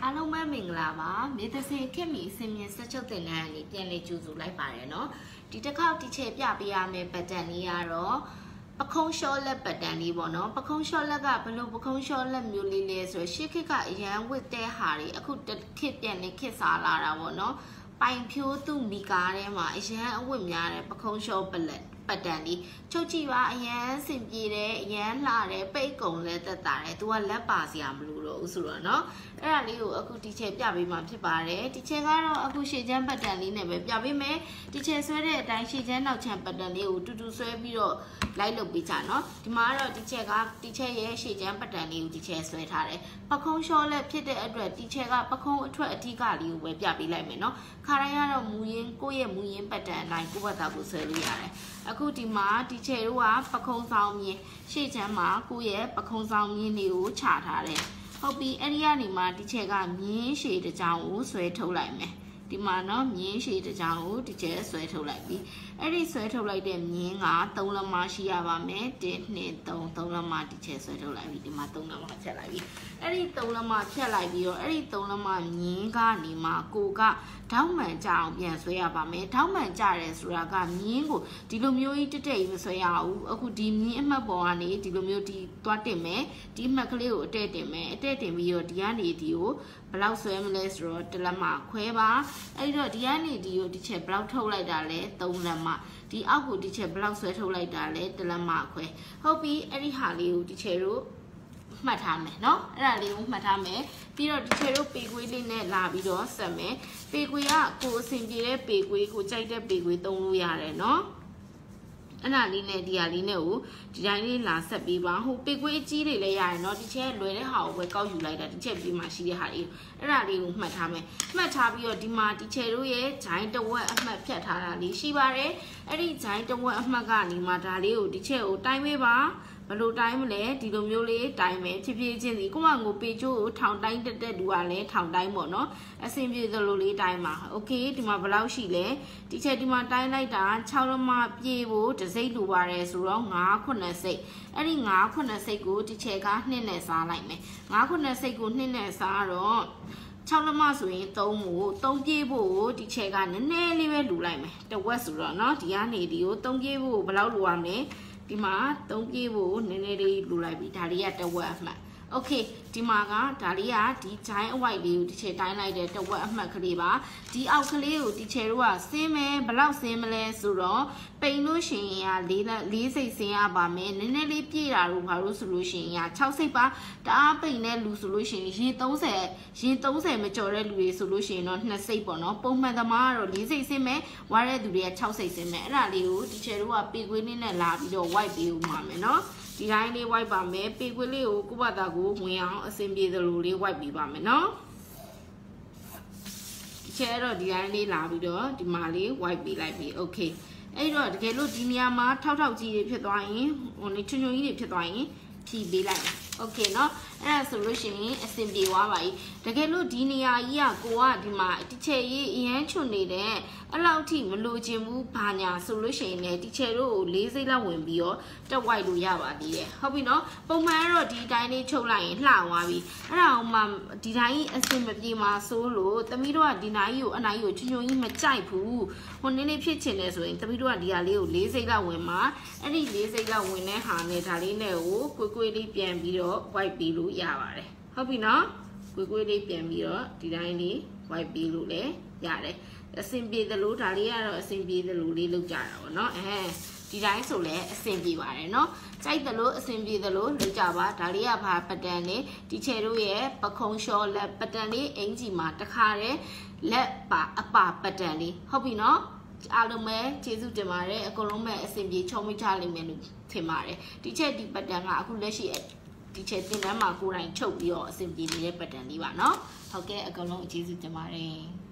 အားလုံးပဲမင်္ဂလာပါမြေသစင်ခက်မီအစင်မြင့်ဆက်ချုပ်တင်တဲ့အနေပြန်လေးကြိုဆိုလိုက်ပါတယ်เนาะဒီတစ်ခေါက်တစ်ချက်ပြပေးရမယ့်ပတ်တန်လေးကတော့ပခုံးလျှော့လက်ပတ်တန်လေးပေါ့เนาะပခုံးလျှော့လက်ကဘယ်လိုပခုံးလျှော့လက်မျိုးလေးလဲဆိုတော့ရှေ့ခေတ်ကအရန်ဝစ်တဲ့ဟာတွေအခုခေတ်ပြန်နေခေတ်စားလာတာပေါ့เนาะပိုင်ဖြိုးသူ့မိကားထဲမှာအရန်အဝတ်များတဲ့ပခုံးလျှော့ပတ်တန်လေးချုပ်ကြည့်ပါအရန်စင်ပြေတယ်အရန်လှတယ်ပိတ်ကုံလဲတက်တာတယ်သူကလက်ပါစရာမလိုတော့ဘူးဆိုတော့เนาะအဲ့ဒါလေးကိုအခုတီချယ်ပြပေးမှဖြစ်ပါတယ်တီချယ်ကတော့အခုရှေ့ချမ်းပတ်တန်လေးနဲ့ပဲပြပေးမယ်တီချယ်ဆွဲတဲ့အတိုင်းရှေ့ချမ်းနောက်ချမ်းပတ်တန်လေးကိုတူတူဆွဲပြီးတော့လိုက်လုပ်ပေးကြเนาะဒီမှာကတော့တီချယ်ရဲ့ရှေ့ချမ်းပတ်တန်လေးကိုတီချယ်ဆွဲထားတယ်ပခုံးလျှော့လက်ဖြစ်တဲ့အတွက်တီချယ်ကပခုံးအထွက်အထီးကလေးကိုပဲပြပေးလိုက်မယ်เนาะခါတိုင်းကတော့မူရင်းကိုယ့်ရဲ့မူရင်းပတ်တန်အတိုင်းကိုယ့်ဘာသာကိုဆွဲလို့ရတယ်အခုဒီမှာတီချယ်တို့ကပခုံးဆောင်မြင်းရှေ့ချမ်းမှာကိုယ့်ရဲ့ပခုံးဆောင်မြင်းတွေကိုချထားတယ်ဟုတ်ပြီအဲ့ဒီကနေမှတီချယ်ကမြင်းရှည်တစ်ကြောင်ကိုဆွဲထုတ်လိုက်မယ်ဒီမှာနော်မြင်းရှည်တစ်ကြောင်ကိုတီချယ်ဆွဲထုတ်လိုက်ပြီအဲ့ဒီဆွဲထုတ်လိုက်တဲ့မြင်းက3လက်မရှိရပါမယ်1 2 3လက်မတီချယ်ဆွဲထုတ်လိုက်ပြီဒီမှာ3လက်မဖြတ်လိုက်ပြီအဲ့ဒီ3လက်မဖြတ်လိုက်ပြီးတော့အဲ့ဒီ3လက်မမြင်းကနေမှကိုကထောက်မှန်ကြအောင်ပြန်ဆွဲရပါမယ်ထောက်မှန်ကြတယ်ဆိုတာကမြင်းကိုဒီလိုမျိုးကြီးတက်ကြီးမဆွဲရဘူးအခုဒီမြင်းအမှတ်ပေါ်ကနေဒီလိုမျိုးဒီသွားတင်မယ်ဒီအမှတ်ကလေးကိုအတဲတင်မယ်အတဲတင်ပြီးတော့ဒီကနေဒီကိုဘယ်လောက်ဆွဲမလဲဆိုတော့1လက်မခွဲပါအဲ့တော့ဒီကနေဒီကိုဒီချက်ဘယ်လောက်ထုတ်လိုက်တာလဲ3လက်မဒီအောက်ကိုဒီချက်ဘယ်လောက်ဆွဲထုတ်လိုက်တာလဲ1လက်မခွဲဟုတ်ပြီအဲ့ဒီဟာလေးကိုဒီချက်တို့မှတ်ထားမယ်เนาะအဲ့ဒါလေးကိုမှတ်ထားမယ်ပြီးတော့ဒီချေတို့ပေကွေးလေးနဲ့လာပြီးတော့ဆက်မယ်ပေကွေးကကိုအဆင်ပြေတဲ့ပေကွေးကိုကြိုက်တဲ့ပေကွေးသုံးလို့ရတယ်เนาะအဲ့ဒါလေးနဲ့ဒီဟာလေးနဲ့ကိုဒီတိုင်းလေးလာဆက်ပြီးပါဟိုပေကွေးအကြီးတွေလည်းရတယ်เนาะဒီချေလွယ်တဲ့ဟာကိုပဲကောက်ယူလိုက်တာဒီချေပြီးမှရှိတဲ့ဟာလေးအဲ့ဒါလေးကိုမှတ်ထားမယ်မှတ်ထားပြီးတော့ဒီမှာဒီချေတို့ရဲ့ဂျိုင်းတဝက်အမှတ်ဖြတ်ထားတာလေးရှိပါတယ်အဲ့ဒီဂျိုင်းတဝက်အမှတ်ကနေမှဒါလေးကိုဒီချေကိုတိုင်းပေးပါဘယ်လိုတိုင်းမလဲဒီလိုမျိုးလေးတိုင်းမယ်ဖြည်းဖြည်းချင်းစီကိုမငိုပေချိုးကိုထောင်တိုင်းတက်လူကလည်းထောင်တိုင်းပေါ့နော်အဆင်ပြေသလိုလေးတိုင်းပါโอเคဒီမှာဘယ်လောက်ရှိလဲဒီချက်ဒီမှာတိုင်းလိုက်တာ6လက်မပြေဖို့တစ်စိတ်လိုပါတယ်ဆိုတော့9 9စိတ်အဲ့ဒီ9 9စိတ်ကိုဒီချက်က2နဲ့စားလိုက်မယ်9 9စိတ်ကို2နဲ့စားတော့6လက်မဆိုရင်3ကို3ပြေးဖို့ဒီချက်ကနည်းနည်းလေးပဲလူလိုက်မယ်တဝက်ဆိုတော့เนาะဒီကနေဒီကို3ပြေးဖို့ဘယ်လောက်လိုရမလဲဒီမှာ3ပြေးဖို့နည်းနည်းလေးလူလိုက်ပြီဒါလေးကတဝက်အမှတ်โอเคဒီမှာကဒါလေးကဒီဂျိုင်းအဝိုက်လေးကိုဒီချေတိုင်းလိုက်တဲ့တဝက်အမှတ်ကလေးပါဒီအောက်ကလေးကိုဒီချေတို့ကဆင်းမယ်ဘယ်လောက်ဆင်းမလဲဆိုတော့ပိန်လို့ရှိရင်က4စိတ်ဆင်းရပါမယ်နည်းနည်းလေးပြည့်တာတို့ဘာလို့ဆိုလို့ရှိရင်6စိတ်ပါတအားပိန်တဲ့လူဆိုလို့ရှိရင်ရင်30မကျော်တဲ့လူတွေဆိုလို့ရှိရင်တော့2စိတ်ပေါ့နော်ပုံမှန်သမားကတော့4စိတ်ဆင်းမယ်ဝါတဲ့သူတွေက6စိတ်ဆင်းမယ်အဲ့ဒါလေးကိုဒီချေတို့ကပေကွေးလေးနဲ့လာပြီးတော့ white ပေးဦးမှာမယ်နော်ဒီတိုင်းလေး white ပါမယ်ပေကွေးလေးကိုကိုယ့်ဘာသာကိုဝင်အောင်အဆင်ပြေသလိုလေး white ပေးပါမယ်နော်ဒီချက်တော့ဒီတိုင်းလေးလာပြီးတော့ဒီမှာလေး white ပေးလိုက်ပြီ okay အဲ့တော့တကယ်လို့ဒီနေရာမှာထောက်ကြီးတွေဖြစ်သွားရင်ဟိုနေချွန်ကြီးတွေဖြစ်သွားရင်ဖြီးပေးလိုက်โอเคเนาะအဲ့ဒါဆိုလို့ရှိရင်အဆင်ပြေသွားပါပြီတကယ်လို့ဒီနေရာကြီးကကိုကဒီမှာတစ်ချက်ရေးအရန်ချွတ်နေတဲ့အဲ့လောက်ထိမလိုချင်ဘူးဘာညာဆိုလို့ရှိရင်လည်းတစ်ချက်တို့ကို4စိတ်လောက်ဝင်ပြီးတော့တက်ဝိုက်လို့ရပါသေးတယ်ဟုတ်ပြီเนาะပုံမှန်ကတော့ဒီတိုင်းလေးချုပ်လိုက်ရင်လှသွားပြီအဲ့ဒါအောင်မှဒီတိုင်းအဆင်မပြေမှာဆိုလို့သမီးတို့ကဒီနိုင်ကြီးကိုအနိုင်ကြီးကိုချွန်ကြီးမကြိုက်ဘူးဟိုနည်းနည်းဖြစ်ချင်တယ်ဆိုရင်သမီးတို့ကဒီဟာလေးကို4စိတ်လောက်ဝင်မှာအဲ့ဒီ4စိတ်လောက်ဝင်တဲ့ဟာနဲ့ဒါလေးနဲ့ကိုကွေးလေးပြန်ပြီးတော့ white ပြီးလို့ရပါတယ်ဟုတ်ပြီနော်ကွေးလေးပြန်ပြီးတော့ဒီတိုင်းလေး white ပြီးလို့လည်းရတယ်အဆင်ပြေသလိုဒါလေးကတော့အဆင်ပြေသလိုလေးလုပ်ကြတာပေါ့နော်ဒီတိုင်းဆိုလည်းအဆင်ပြေပါတယ်နော်ကြိုက်သလိုအဆင်ပြေသလိုလုပ်ကြပါဒါလေးကဘာပတန်လေးဒီချေတို့ရဲ့ပခုံးလျှော့လက်ပတန်လေးအင်ကြီးမှာတခါတည်းလက်ပါအပါပတန်လေးဟုတ်ပြီနော်အားလုံးပဲကျေးဇူးတင်ပါတယ်အကုန်လုံးပဲအဆင်ပြေချုံမိချလိမ့်မယ်လို့ထင်ပါတယ်ဒီချက်ဒီပတန်ကအခုလက်ရှိဒီချက်တင်တန်းမှာကိုယ်တိုင်ချုပ်ပြီးတော့အဆင်ပြေနေတဲ့ပတန်လေးပါနော်ဟုတ်ကဲ့အကုန်လုံးကျေးဇူးတင်ပါတယ်